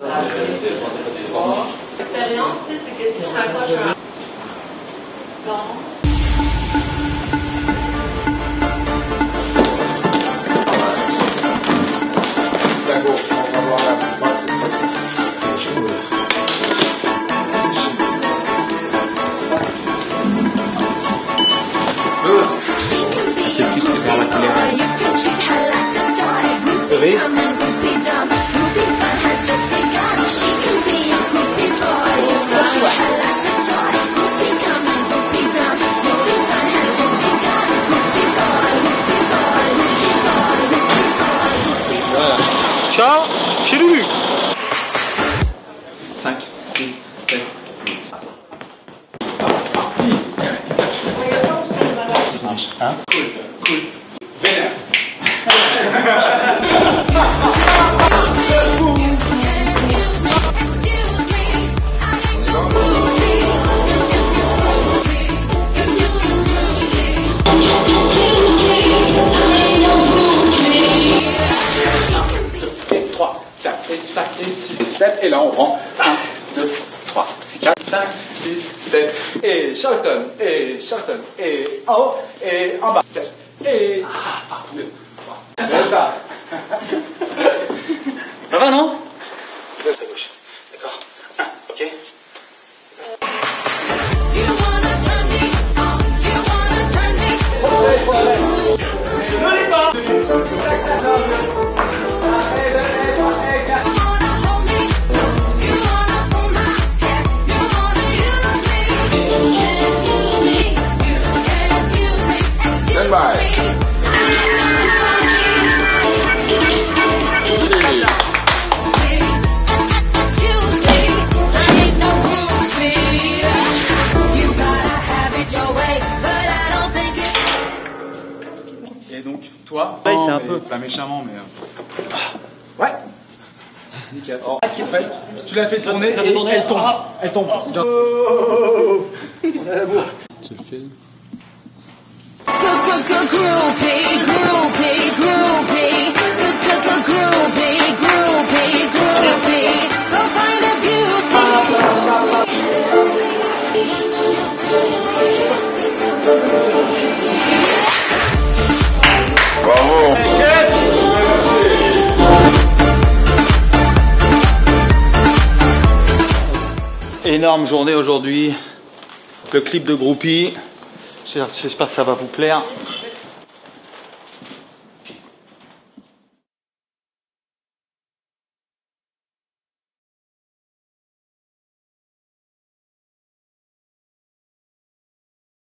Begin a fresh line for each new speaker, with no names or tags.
L'expérience, c'est que si je m'accroche à un...
Ciao, chez Lulu.
5, 6, 7, 8.
Hein?
Cool, cool. Vénère. Et 3, 4, et 5, et 6, et 7. Et là, on prend 1, 2, 3, 4, 5, 6, 7. Et Charlton, et Charlton, et en haut, et en bas. 7, et... Ah, 2, 3. Comme ça. Ça va, non? Laisse à gauche. D'accord. 1, ok. Ne l'est pas. Stand by. Et donc, toi,
Ouais, c'est un peu.
pas méchamment, mais... Ouais. Nickel. Oh, en fait, tu l'as fait tourner et elle tombe. Elle tombe. On est à la bourre.
Tu le filmes. Énorme journée aujourd'hui, le clip de Groupie, j'espère que ça va vous plaire.